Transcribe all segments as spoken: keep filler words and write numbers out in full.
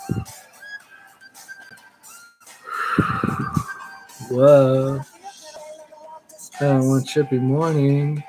Whoa. That one trippy morning.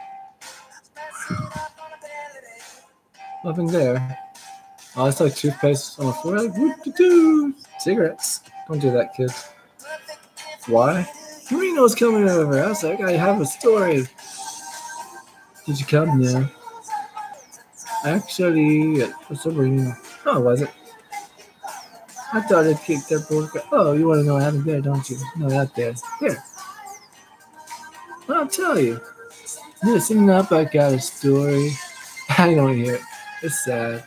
Nothing there. Oh, it's like toothpaste on the floor. Like, whoop-de-doo. Cigarettes. Don't do that, kids. Why? Marino's coming over. I was like, I have a story. Did you come? Yeah. Actually, it was a ring. Oh, was it? I thought it kicked their board. Oh, you want to know what happened there, don't you? No, not there. Here. Well, I'll tell you. Listen up, I got a story. I don't hear it. It's sad.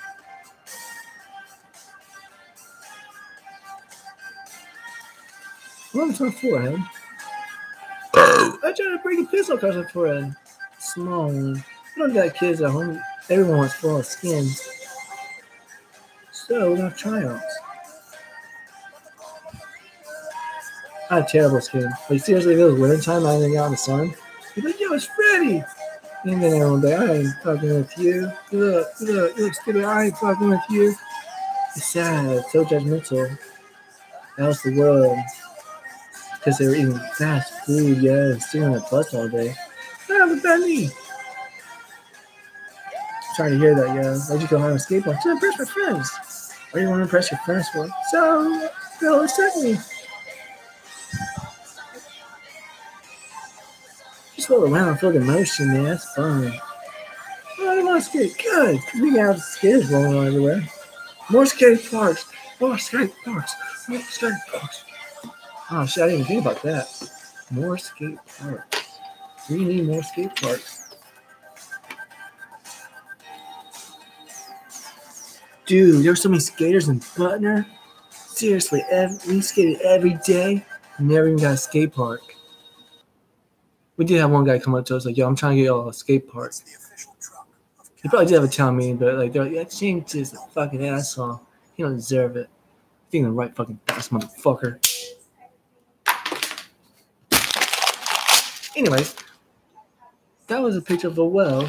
What was my forehead? I tried to bring a pistol across my forehead. Small one. I don't got kids at home. Everyone wants full of skin. So we're gonna try out. I have terrible skin. Like seriously, if it was winter time, I didn't get out in the sun. You'd be like, yo, it's Freddy! And then everyone would be like, I ain't fucking with you. You look, you look, you look stupid, I ain't fucking with you. It's sad, it's so judgmental. That was the world. Because they were eating fast food, yeah, and sitting on the bus all day. Ah, look at me! I'm trying to hear that, yeah. Why'd you go home on a skateboard? To impress my friends. What do you want to impress your friends for? So, they'll accept me. Just roll around and feel the motion, man. That's fun. Oh, I want to skate. Good. Because we got skaters rolling all everywhere. More skate parks. More skate parks. More skate parks. Oh, shit. I didn't even think about that. More skate parks. We need more skate parks. Dude, there's so many skaters in Butner. Seriously, every, we skated every day. Never even got a skate park. We did have one guy come up to us like, yo, I'm trying to get y'all a skate park. He probably did have a town meeting, but like, they're like, that James is a fucking asshole. He don't deserve it. He ain't the right fucking fast motherfucker. Anyways, that was a picture of a well.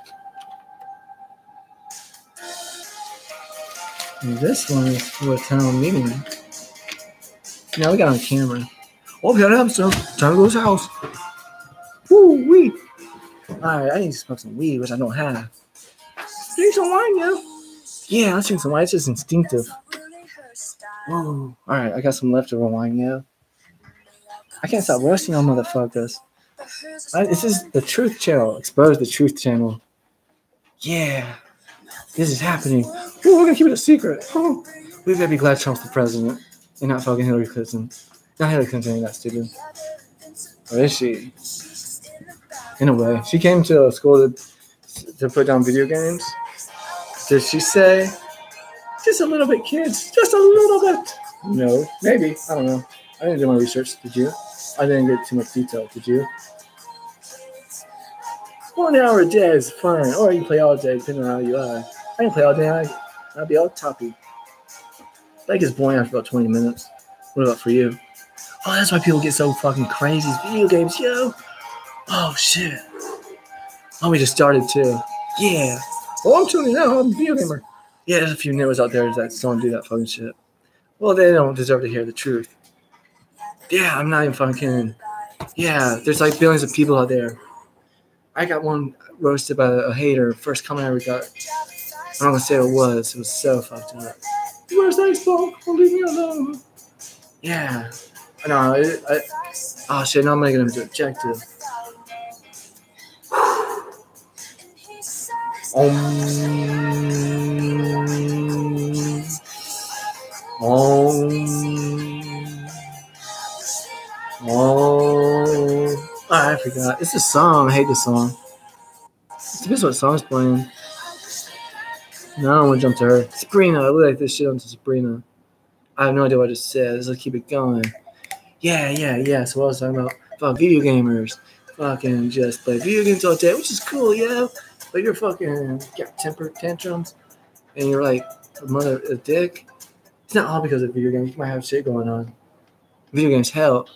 And this one is for a town meeting. Now we got on camera. Oh, we got him, so time to go to his house. Woo, weed. Alright, I need to smoke some weed, which I don't have. Drink some wine, yo. Yeah, let's drink some wine. It's just instinctive. Whoa. Alright, I got some leftover wine, yo. I can't stop roasting on motherfuckers. I, this is the Truth Channel. Expose the Truth Channel. Yeah. This is happening. Ooh, we're gonna keep it a secret. Oh. We better be glad Trump's the president and not fucking Hillary Clinton. Not Hillary Clinton ain't that stupid. Or is she? In a way. She came to school to, to put down video games. Did she say, just a little bit, kids? Just a little bit. No. Maybe. I don't know. I didn't do my research. Did you? I didn't get too much detail. Did you? One hour a day is fine. Or you can play all day, depending on how you are. I can play all day. I, I'll be all toppy. That gets boring after about twenty minutes. What about for you? Oh, that's why people get so fucking crazy. Video games, yo. Oh, shit. Oh, we just started, too. Yeah. Oh, I'm tuning out. I'm a video gamer. Yeah, there's a few neighbors out there that don't do that fucking shit. Well, they don't deserve to hear the truth. Yeah, I'm not even fucking kidding. Yeah, there's like billions of people out there. I got one roasted by a hater. First comment I ever got. I'm not going to say what it was. It was so fucked up. Where's that song? Don't leave me alone. Yeah. No, I, I, oh shit, now I'm making him do objective. Um, um, oh, I forgot. It's a song. I hate this song. It depends what song's playing. No, I don't want to jump to her. Sabrina, I look like this shit onto Sabrina. I have no idea what I just said. Let's keep it going. Yeah, yeah, yeah. So what I was talking about? Fuck video gamers. Fucking just play video games all day, which is cool, yeah. But you're fucking got temper tantrums, and you're like a mother a dick. It's not all because of video games. You might have shit going on. Video games help.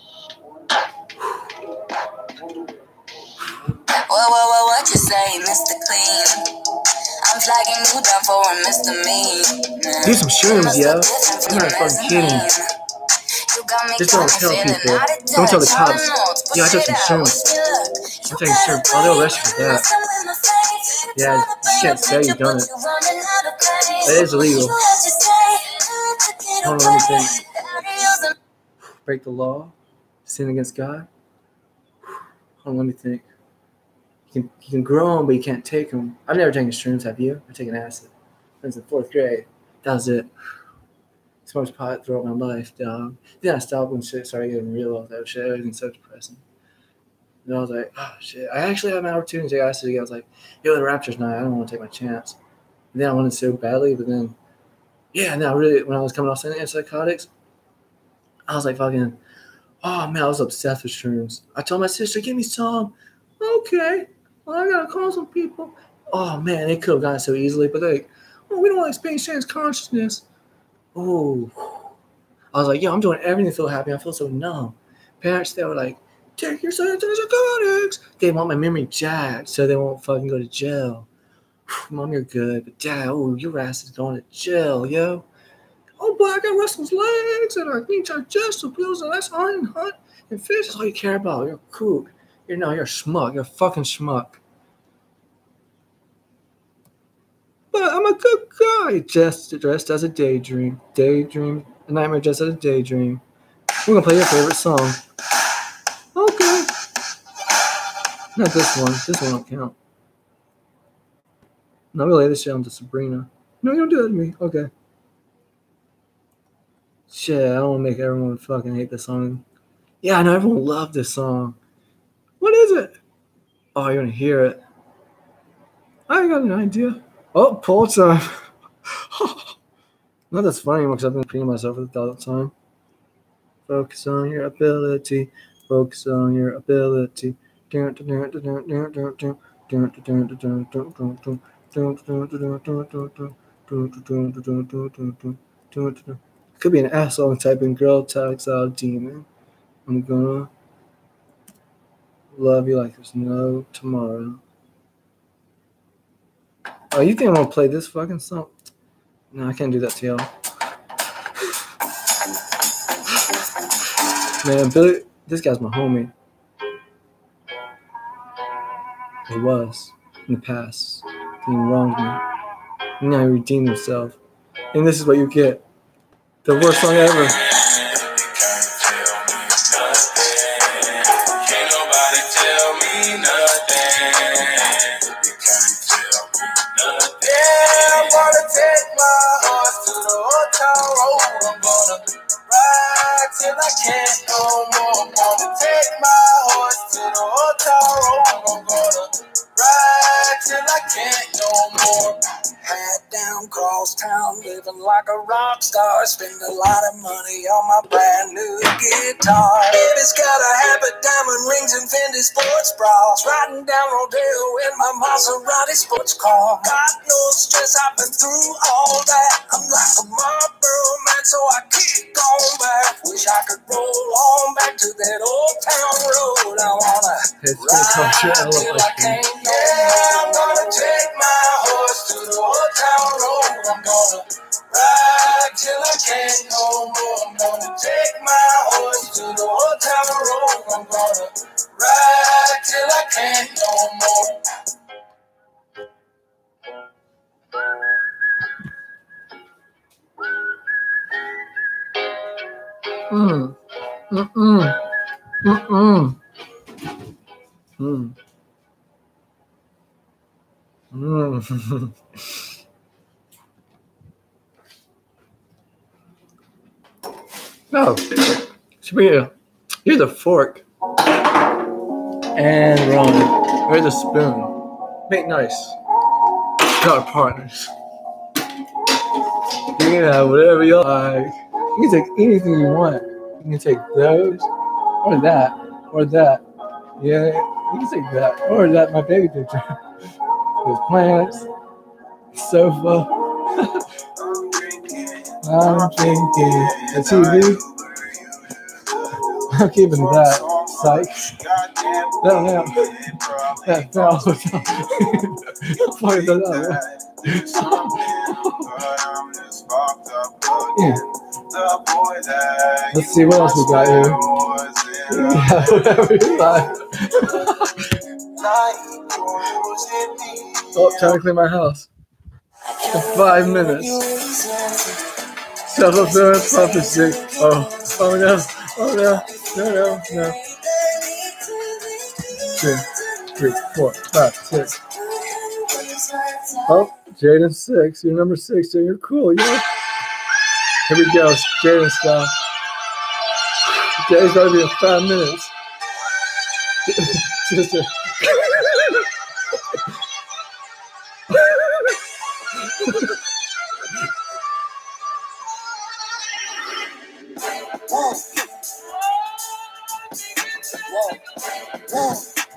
Whoa, whoa, whoa, what you say, Mister Clean? I'm flagging you down for a misdemeanor. Do some shrooms, yo. I'm not fucking kidding. Just don't tell people. Don't tell the cops. Yeah, I took some shrooms. I'm taking shrooms. Oh, they'll arrest you for that. Yeah, you can't say you've done it. That is illegal. Hold on, let me think. Break the law? Sin against God? Hold on, let me think. You can, you can grow them, but you can't take them. I've never taken shrooms, have you? I've taken acid. Since the fourth grade. That was it. Smoked pot throughout my life, dog. Then I stopped when shit started getting real with that shit. Everything's so depressing. And I was like, oh, shit. I actually had an opportunity to take acid again. I was like, yo, the Raptors night. I don't want to take my chance. And then I wanted so badly, but then, yeah, now really, when I was coming off antipsychotics, I was like fucking, oh, man, I was obsessed with shrooms. I told my sister, give me some. Okay. Well, I got to call some people. Oh, man, it could have gone so easily, but they're like, oh, we don't want to experience trans consciousness. Oh, I was like, yo, I'm doing everything to feel happy. I feel so numb. Parents, they were like, take your son to antipsychotics. They want my memory jacked so they won't fucking go to jail. Mom, you're good. But dad, oh, your ass is going to jail, yo. Oh, boy, I got Russell's legs and I need digestive pills and that's iron hunt and fish. That's all you care about. You're a kook. You're no, you're a schmuck. You're a fucking schmuck. But I'm a good guy. Just dressed as a daydream. Daydream. A nightmare just as a daydream. We're going to play your favorite song. Okay. Not this one. This one don't count. No, we'll lay this shit on to Sabrina. No, you don't do that to me. Okay. Shit, I don't want to make everyone fucking hate this song. Yeah, I know everyone loved this song. What is it? Oh, you're going to hear it. I got an idea. Oh, pull time. No, that's funny because I've been repeating myself all the time. Focus on your ability. Focus on your ability. Could be an asshole typing girl tags out demon. I'm gonna love you like there's no tomorrow. Oh, you think I'm gonna play this fucking song? No, I can't do that to y'all. Man, Billy, this guy's my homie. He was in the past. He wronged me. And now he redeemed himself. And this is what you get. The worst song ever. Till I can't no more. I'm gonna take my horse to the hotel room. I'm gonna ride till I can't no more. Hat down, cross town, living like a rock star. Spend a lot of money on my brand new guitar. Baby's got a habit, diamond rings and Fendi sports bras. Riding down Rodeo in my Maserati sports car. Got no stress, I've been through all that. I'm like a Marlboro man, so I keep going back. Wish I could roll on back to that old town road. I wanna It's ride till I can't no more. Yeah, I'm gonna take my horse to the old town road. I'm gonna ride till I can't no more. I'm gonna take my horse to the old town road. I'm gonna ride till I can't no more. Mm. Mm-mm. Mm-mm. Mm. Mm. Oh, Sabrina, here's a fork and Ron. Here's a spoon. Make nice. Got partners. You can have whatever you like. You can take anything you want. You can take those, or that, or that. Yeah, you can take that, or that. My baby picture. There's plants, sofa. I'm drinking a T V. I'm keeping that. Psych. No, no. Yeah, no. Fuck that up. Let's see what else we got here. Yeah, whatever you like. Oh, trying to clean my house. For five minutes. Self-fulfilling prophecy. Oh, oh no, oh no, no, no, no. Two, three, four, five, six. Oh, Jaden six. You're number six, so you're cool, yeah. Here we go, Jaden style. Jaden's gonna be in five minutes. Sister. Whoa. Whoa. Whoa.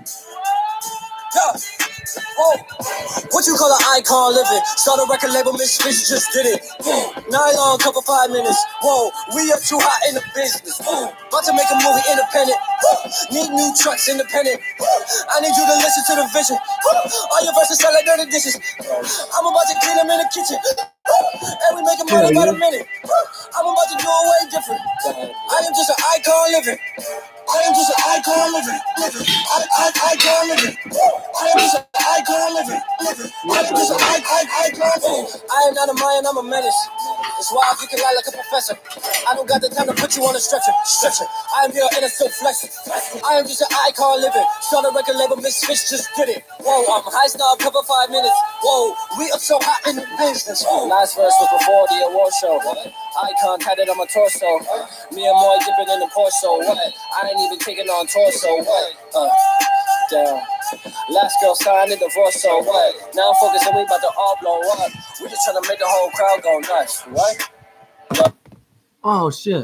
Yeah. Whoa. What you call an icon living? Start a record label, Miss Fish just did it. Whoa. Nylon cover five minutes. Whoa. We are too hot in the business. Whoa. About to make a movie independent. Whoa. Need new trucks independent. Whoa. I need you to listen to the vision. Whoa. All your verses sound like dirty dishes. I'm about to clean them in the kitchen. And we making money by the minute. I'm about to do it way different. I am just an icon living. I am just an icon living. Living. I, I, icon living. I am just an icon living. Living. I am just an icon living. I am not a Mayan, I'm a menace. That's why I can lie like a professor. I don't got the time to put you on a stretcher. Stretcher. I am here and it's still flexing. I am just an icon living. Start a record label, Miss Fish just did it. Whoa, I'm high snob, cover five minutes. Whoa, we are so hot in the business. Whoa. Last verse was before the award show. Icon tatted on my torso. Me and Moy dipping in the Porsche. What? I ain't even taking on torso. What? Uh, damn. Last girl signed a divorce. So what? Now I'm focusing, we about to all blow up. We just trying to make the whole crowd go nuts. What? What? Oh shit.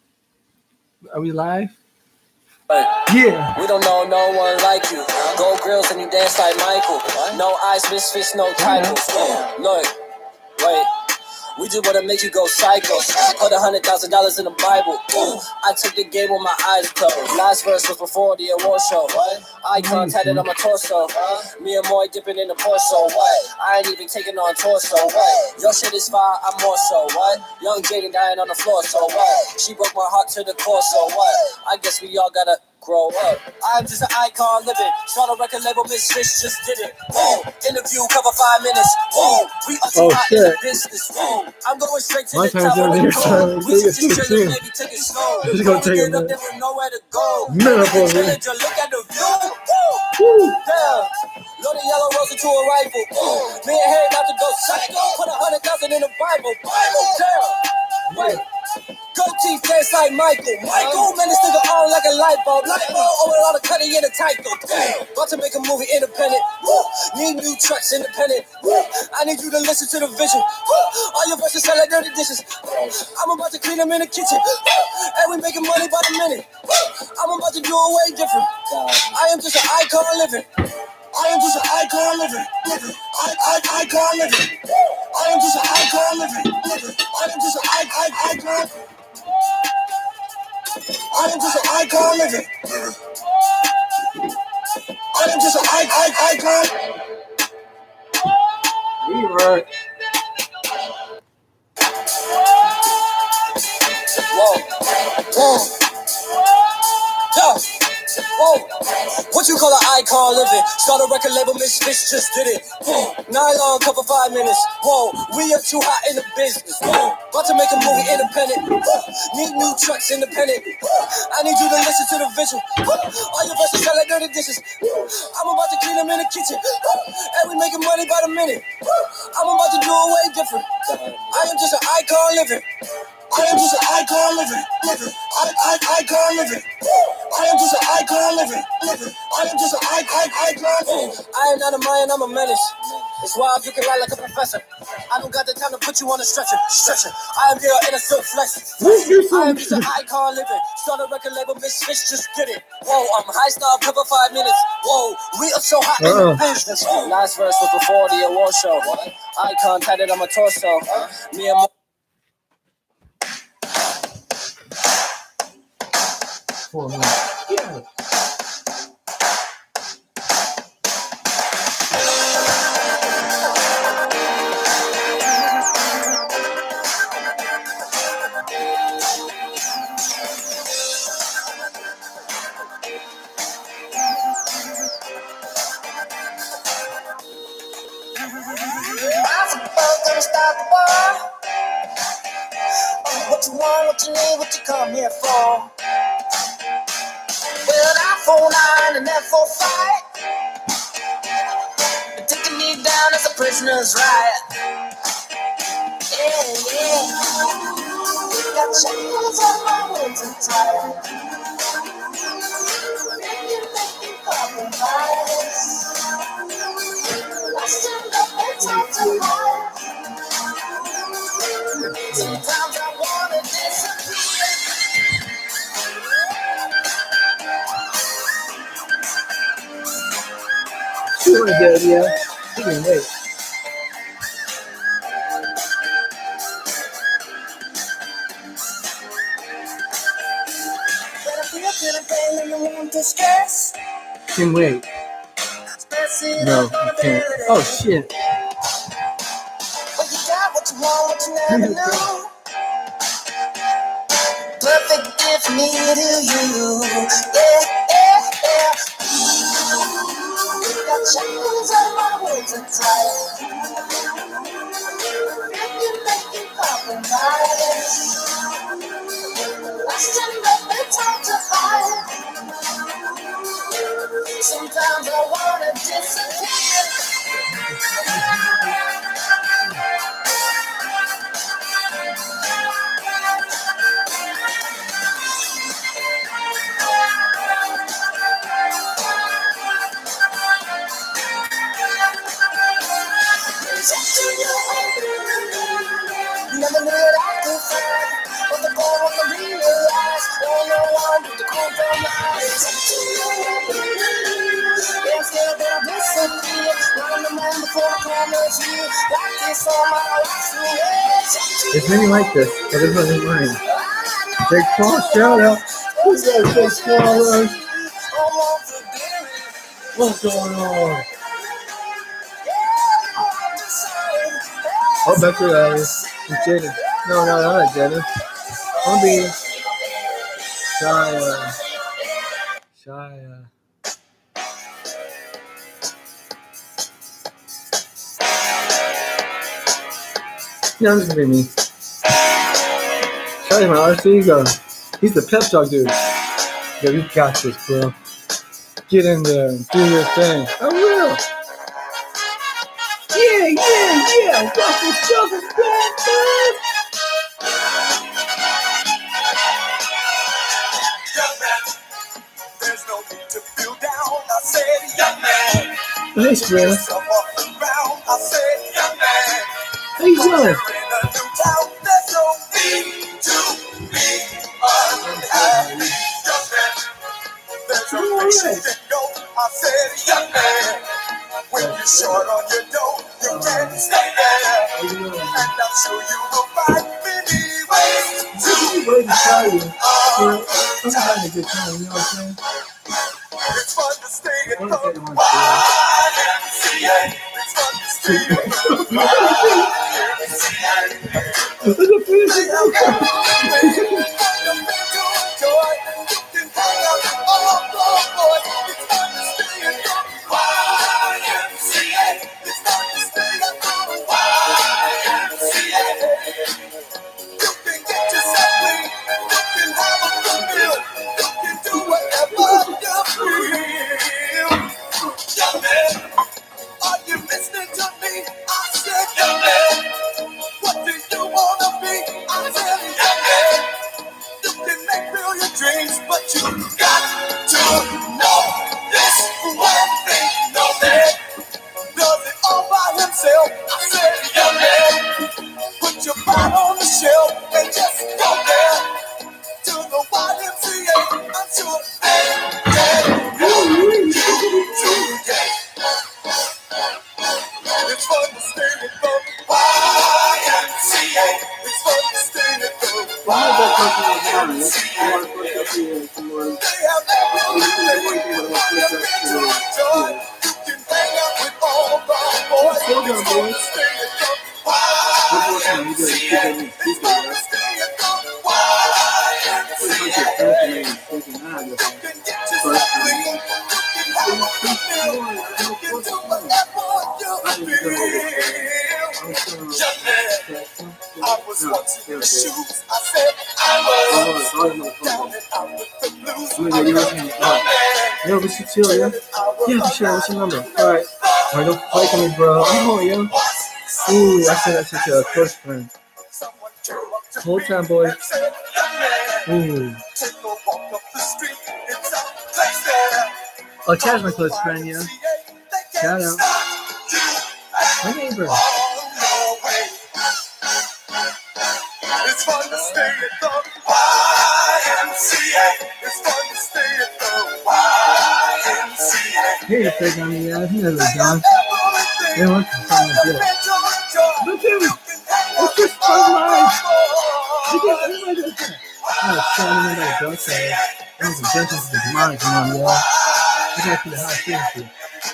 Are we live? Right. Yeah. We don't know no one like you. Gold grills and you dance like Michael. No eyes, misfits, no titles. Look, wait. We just wanna make you go psycho. Put a hundred thousand dollars in the Bible. Ooh, I took the game with my eyes closed. Last verse was before the award show. What? Icon tatted on my torso. Me and Moy dipping in the Porsche. What? I ain't even taking on torso. What? Your shit is fire, I'm more so. What? Young Jaden dying on the floor. So what? She broke my heart to the core. So what? I guess we all gotta grow up. I'm just an icon living. Start a record label, Miss Fish just did it. Whoa. Interview cover five minutes. Whoa. We are too Oh, hot shit. in the business. Whoa. I'm going straight to My the time's top of over the here, code. so We it's should just chill sixteen. and maybe take it slow. This is gonna When we take a get up minute. there with nowhere to go. Minute for Chill me. and just look at the view. Woo. Woo. Damn. Load a yellow rose into a rifle. Woo. Me and Harry about to go psycho. Put a hundred thousand in the Bible. Bible. Damn. Wait. Go teeth dance like Michael. Michael, man, this nigga on like a light bulb. Light bulb over all the cutting in the Tyco. Damn. About to make a movie independent. Woo. Need new trucks independent. Woo. I need you to listen to the vision. Woo. All your verses sound like dirty dishes. I'm about to clean them in the kitchen. Woo. And we making money by the minute. Woo. I'm about to do it way different. I am just an icon living. I am just an icon living. Living. I, I, icon living. I am just an icon living. Living. I am just an icon, icon. I am just an icon living. I am just an icon, icon. Rewrite. Whoa, whoa, yeah. Whoa. What you call an icon living? Start a record label, Miss Fish just did it. Whoa. Nylon cover five minutes. Whoa, we are too hot in the business. Whoa, about to make a movie independent. Whoa. Need new trucks independent. Whoa. I need you to listen to the vision. Whoa. All your verses sound like dirty dishes. Whoa. I'm about to clean them in the kitchen. Whoa. And we making money by the minute. Whoa. I'm about to do it way different. I am just an icon living. I am just an icon living. Living. I, I, icon living. I am just an icon living. Living. I am just an icon, icon. I am not a Mayan, I'm a menace. That's why you can lie like a professor. I don't got the time to put you on a stretcher. Stretcher. I am here and it's still flexing. I am just an icon living. Start a record label, Miss Fish just did it. Whoa, I'm high snob, cover five minutes. Whoa, we are so hot in the business. Last verse was before the award show. Icon tatted on my torso. Me and my Four minutes. Yeah. up. What you want, what you need, what you come here for? Well, I four nine and F four five. They're taking me down as a prisoner's right. Yeah, yeah. Got chains on my hands and tired. Making, making compromise. Lost in love and time to hide. Sometimes I wanna disappear. You want to do it, yeah? You can wait. But I feel feeling pain and I want distress. Can wait. No, you can't. Oh shit. Well, you got what you want, what you never knew. Perfect gift me to you. Yeah, yeah, yeah. Got chains on my hands and tired. Making, making compromise. Lost in love and time to hide. Sometimes I wanna disappear. Never knew that I could find what the goal was to realize. Don't know one with the cold from my eyes. Yeah, I'm scared that I'll disappear. Running the man before I promise you. Like this all my life through. There's many like this, but this wasn't mine. Big Paul, shout out. Who's that Big Paul? What's going on? Oh, back to that. It's Jenny. No, no, I'm not Jenny. I'm being Shia. Shia. Yeah, I'm just gonna be me. Shia's my R C ego. He's the pep talk dude. Yeah, we got this, bro. Get in there and do your thing. I will. Yeah, yeah, yeah. Ruffle, shuffle, bad, bad. Young man, there's no need to feel down. I said, young man. Thanks, bro. Yourself off the ground. I said, young man. How you doing? You're in a new town. There's no need to be unhappy. Young man, there's a place you can go. I said, young man. When you're short on your dough, you can't stay there. And I'm sure you will find many ways to Wait to tell you. have You a know, I'm having a good time, you know what I'm saying? It's fun to stay at I the wanna take one Y M C A. It's fun to stay at the Y M C A. Look at this. They have everything fundamental joy. You can hang out all over. It's fun to stay at the Y M C A. It's fun to stay at the Y M C A. You can get yourself clean. You can have a good meal. You can do whatever you feel. Young man, are you listening to me? I said, young man, what do you wanna be? I said, young man, you can make million dreams, but you got to know this one thing. No man does it all by himself. I said, young man, put your pride on the shelf and just go there to the Y M C A. I'm sure they can help you today. It's fun to stay at the Y M C A. It's fun to stay at the Y M C A. I was once in the shoes. I said I was down and out with the blues. Yo, we should chill, yeah? Yeah, for sure. What's your number? Alright. Alright, don't play with me, bro. Oh, yo. Ooh, I said that shit to a close friend. Whole time, boy. Ooh. Oh, Chad's my close friend, yeah. Shout out. My neighbor. It's fun to stay at the Y M C A. It's fun to stay at the Y M C A. Here you take on me, yeah. He knows it's John. They want to come and get it. Look at him. It's just fun life. Look at everybody does that. I was showing him that dark side. That was a gentle to the demonic, come on, y'all. I gotta keep it high frequency.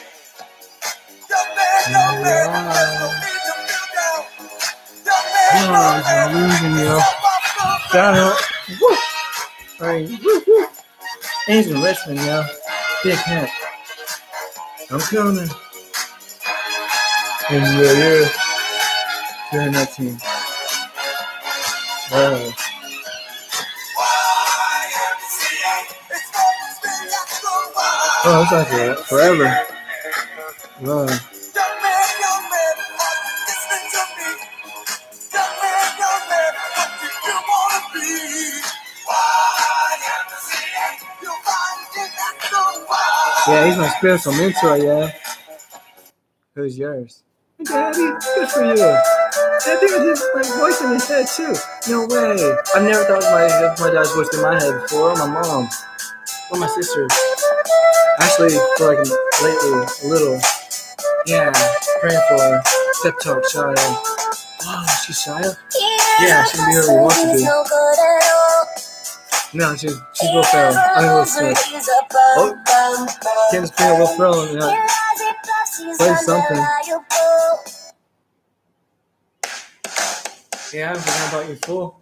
Oh, I'm losing, yo. Shout out. Woo. Alright, woo, woo. And he's in Richmond, yo. Big hat. I'm coming. And yeah, yeah. You're in that team. Wow. Oh, it's like that forever. Wow. Yeah, he's my spiritual mentor, yeah. Who's yours? Daddy, good for you. That dude has my voice in his head too. No way. I've never thought of my, my dad's voice in my head before. Or my mom. Or my sister. Actually, for like lately, a little. Yeah, praying for her. Pep talk, Shia. Oh, she's Shia? Yeah, she's gonna be who we want to be. No, she's she's Will Ferrell. I'm Will Smith. Oh, can't just play Will Ferrell and uh, play something. Yeah, I'm forgetting about you, fool.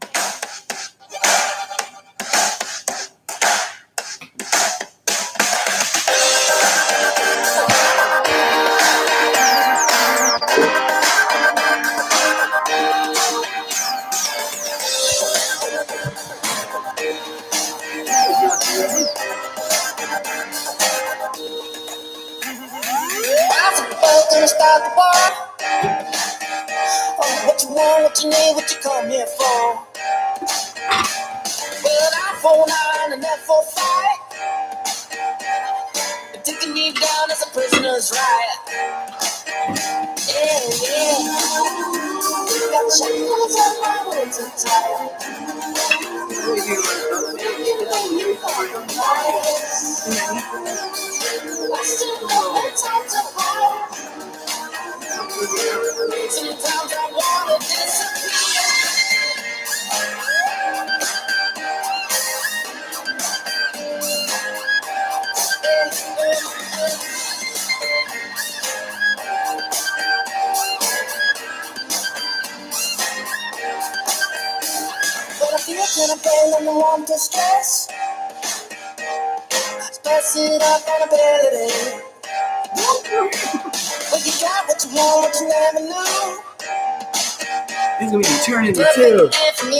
Start the bar. Oh, what you want, what you need, what you come here for? Well, I four nine and that four five. Taking you down as a prisoner's right. Yeah, yeah. Got chains on my legs and tight. I still have time to hide. Sometimes I wanna disappear. But I feel kind of pain and I want to stress. Stress it up on a belly. But you got what you want, what you never knew. He's gonna be eternity too.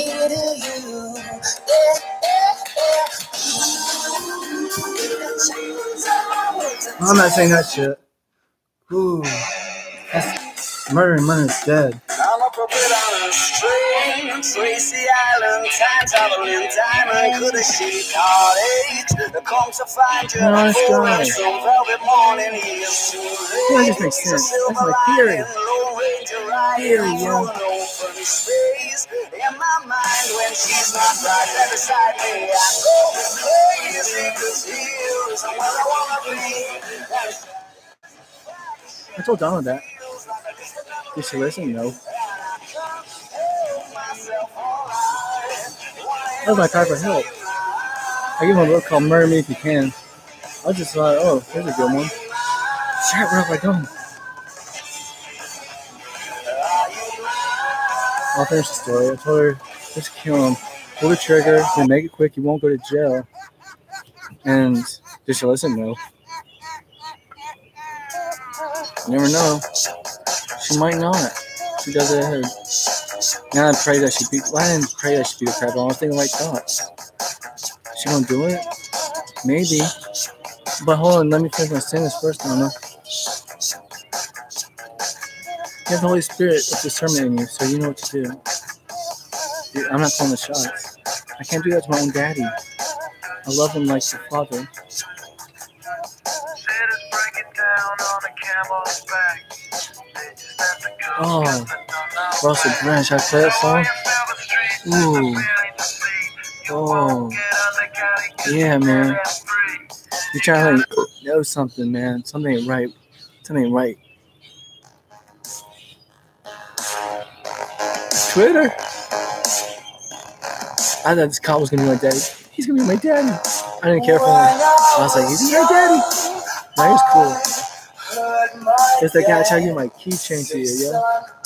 I'm not saying that shit. Ooh, that's murdering money is dead. I'm up a bit on a string, Tracy Island, time traveling diamond, could have she cottage, the come to find you, nice guy. some velvet morning, years too late. That just makes sense. That's my theory. Theory, yeah. Open space in my mind when she's not right there beside me. I go crazy, cause here is where I wanna be. I told Donald that. Did she listen? No. That was my cry for help. I give him a look called Murder Me If You Can. I was just like, oh, here's a good one. Shit, what have I done? I'll finish the story. I told her, just kill him. Pull the trigger, then make it quick. You won't go to jail. And did she listen? No. You never know. She might not. She does it ahead. Now I pray that she beat. Well, I didn't pray that she beat the crap. I was thinking like thoughts. She gonna do it? Maybe. But hold on, let me finish my sentence first, Mama. You have the Holy Spirit of discernment in you, so you know what to do. Dude, I'm not calling the shots. I can't do that to my own daddy. I love him like the father. Oh, Russell Brand, should I play that song? Ooh. Oh. Yeah, man. You're trying to like, know something, man. Something ain't right. Something ain't right. Twitter. I thought this cop was gonna be my daddy. He's gonna be my daddy. I didn't care for him. I was like, he's my daddy. That was cool. It's that guy trying to get my keychain to you, yo.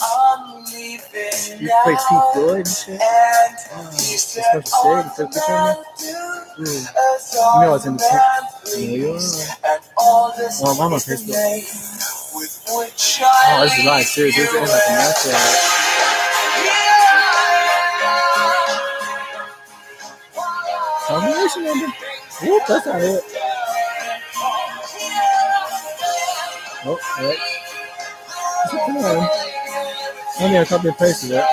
You play Pete Floyd and shit? Oh, that's what you said. You took a picture of me? Mm. You know I was in the tent. Yeah, you are. Well, I'm on my Facebook. Oh, this is live, too. This is like a match right. Combination number? Whoop, that's not it. Oh, right. What's it doing? I need a copy and paste of that.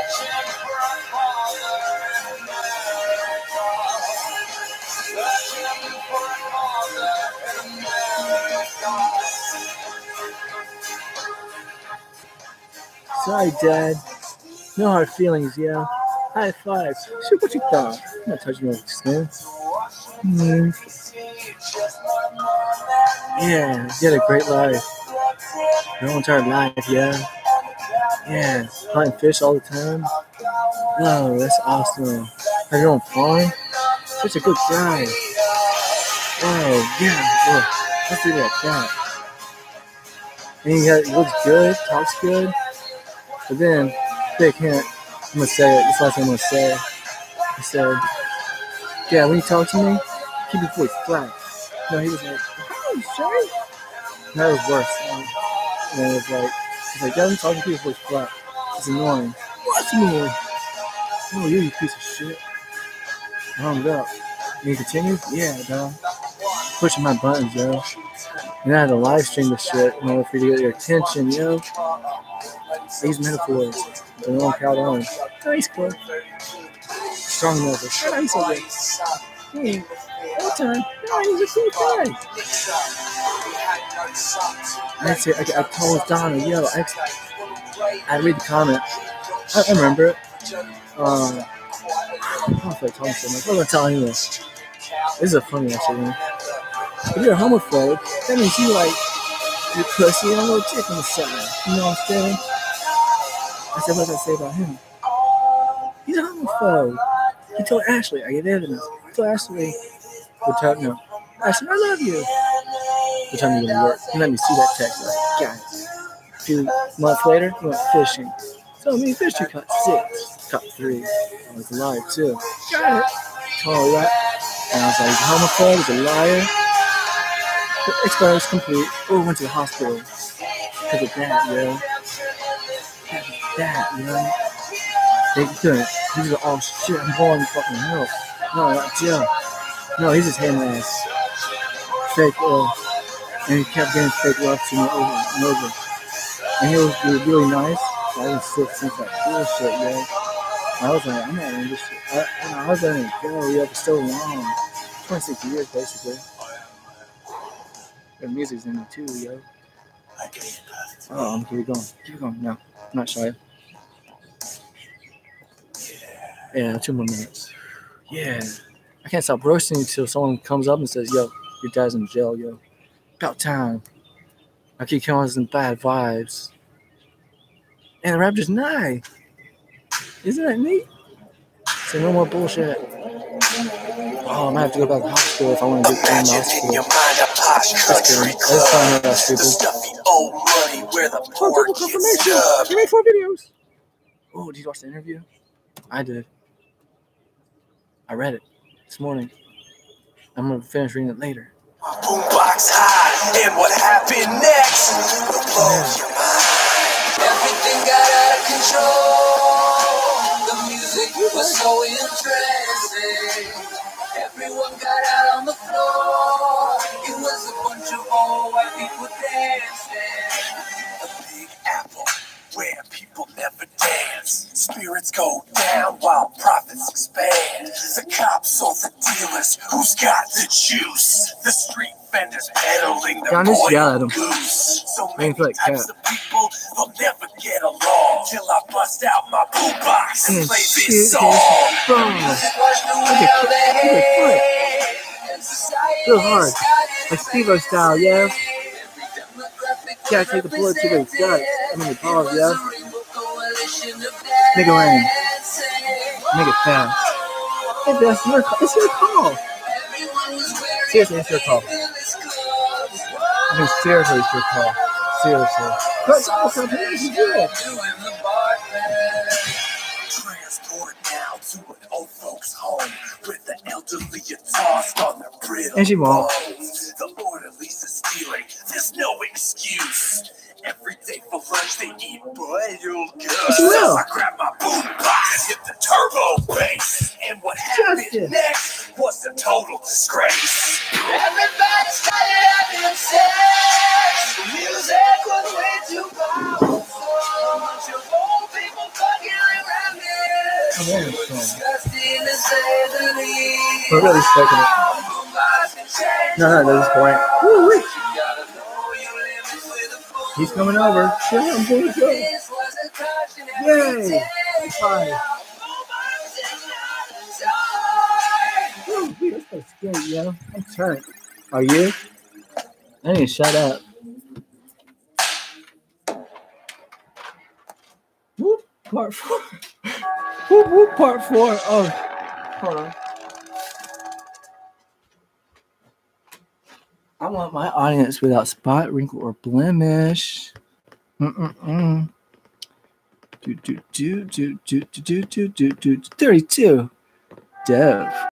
Sorry, Dad. No hard feelings, yeah. High five. Shoot, what you thought? I'm not touching your skin. Hmm. Yeah, you had a great life. Your whole entire life, yeah. Yeah, hunting fish all the time. Oh, that's awesome. Have your own farm? Such a good guy. Oh, yeah. Oh, let's do that. that. And he got, looks good, talks good. But then, big hint, I'm going to say it. This is the last thing I'm going to say. He said, yeah, when you talk to me, keep your voice flat. No, he was like, oh, sorry. That was worse. Um, and it was like, he's like, yeah, when you talk to me, keep your voice flat. It's annoying. What's annoying? Oh, you, you piece of shit. I hung up. And he continued? Yeah, dog. Pushing my buttons, yo. And I had to live stream this shit in order for you to get your attention, yo. I use metaphors, but they won't count on. Oh, he's cool. Strong enough. Oh, he's so good. Hey, all time. Oh, he's a cool guy. I say, I, I told Donna, yo, I, I read the comment. I, I remember it. Um, I don't know if I told him so much. What am I telling you this? This is a funny actually, man. If you're a homophobe, that means you like your pussy and a little dick on the side. You know what I'm saying? I said, what did I say about him? He's a homophobe. He told Ashley, I get evidence. He told Ashley, what time, no. Ashley, I love you. What time are you going to work? He let me see that text. Like, guys, a few months later, he went fishing. So me and Fisher caught six. Caught three. I was alive, too. Got it. Told her that. And I was like, he's a homophobe, he's a liar. Explanation complete. Oh, went to the hospital. Because of that, yo. Because of that, yo. They couldn't. He's like, oh shit, I'm going to fucking hell. No, not jail. No, he's just hitting ass. Fake love. And he kept getting fake love to me over and over. And he was, he was really nice. So I was sick since that bullshit, yo. I was like, I'm not in this shit. I, I was letting it go, yo, for so long. twenty-six years, basically. Their music's in it too, yo. Oh, I'm keep it going. Keep it going. No, I'm not shy. Yeah, two more minutes. Yeah. I can't stop roasting until someone comes up and says, yo, your dad's in jail, yo. About time. I keep killing us in bad vibes. And the raptor's nigh. Isn't that neat? So no more bullshit. Oh, I might have to go back to the hospital if I want to get in the hospital. Just kidding. I just found out that's stupid. Oh, double confirmation. You made four videos. Oh, did you watch the interview? I did. I read it this morning. I'm going to finish reading it later. Boombox high, and what happened next will blow your mind. Everything got out of control. The music was so interesting. Everyone got out on the floor. It was a bunch of old white people dancing. A big apple where people never dance. Spirits go down while profits expand. The cops or the dealers, who's got the juice? The street vendors peddling the boiled goose. So many types of people, they'll never get along. Till I bust out my boombox and play this song. Real hard. Like Steve-O style, yeah. Yeah, take the bullet to the gut. I mean, the pause, yeah. Make it rain. Make it fast. Hey, that's your call. It's your call. Seriously, it's your call. I mean, seriously, it's your call. Seriously. But, what kind of you do it? Transport now to an old folks' home with the elderly are tossed on their brittle and she won't. bones. The orderlies are stealing. There's no excuse. Every day for lunch they eat boiled goods. So I grab my boombox and hit the turbo bass. And what happened next was a total disgrace. Everybody started having sex. The music was way too powerful. A bunch of old people fucking around me. It was disgusting to say the least. We're really stuck in it. No, no, that's point. Woo, wait. He's coming over. Yeah, I'm going to go. Yay! Hi. Oh, wait, that's so scary, yo. I'm turned. Are you? I need to shut up. Whoop, part four. Whoop, whoop, part four. Oh, hold on. I want my audience without spot, wrinkle, or blemish. Mm-mm-mm. Do, do, do, do, do, do, do, do, do, do, thirty-two. Dev.